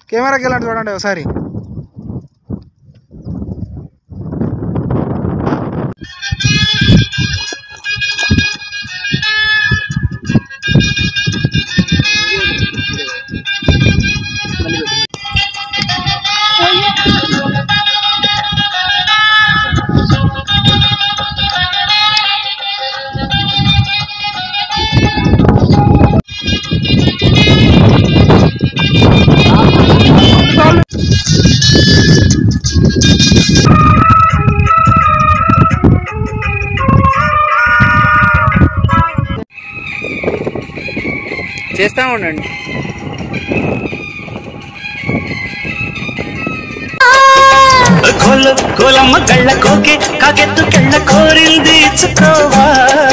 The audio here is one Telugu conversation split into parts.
కెమెరాకి వెళ్ళండి చూడండి ఒకసారి. చేస్తా ఉండండి. కోలమ్మ కళ్ళ కోకే కాకెత్తు కళ్ళ కోరింది ఇచ్చుకోవా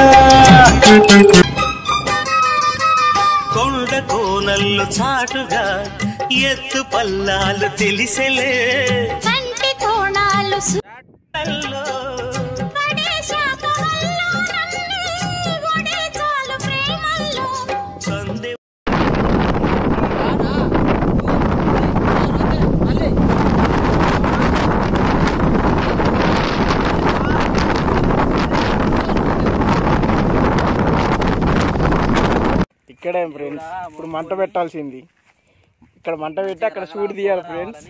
కొండ కోనల్లో చాటుగా ఎత్తు పల్లాలు తెలిసెలే కంటి కోణాలు ఇక్కడే ఫ్రెండ్స్ ఇప్పుడు మంట పెట్టాల్సింది. ఇక్కడ మంట పెట్టి అక్కడ షూట్ తీయాలి ఫ్రెండ్స్.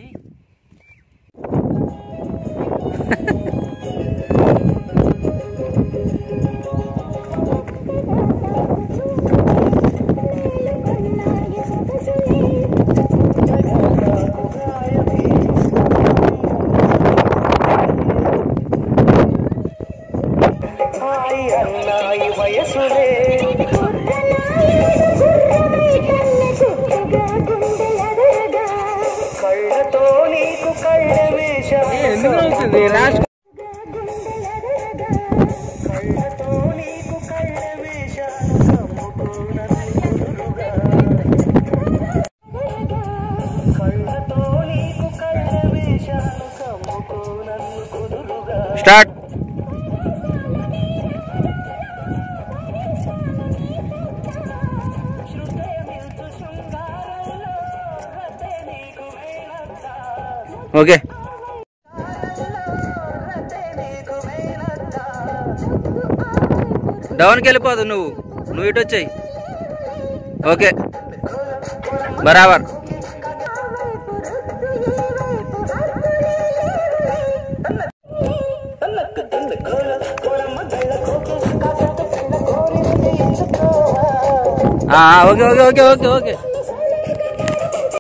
స్టార్ట్. ఓకే డౌన్కి వెళ్ళిపోదు, నువ్వు ఇటు వచ్చాయి. ఓకే బరాబర్. Okay okay okay okay okay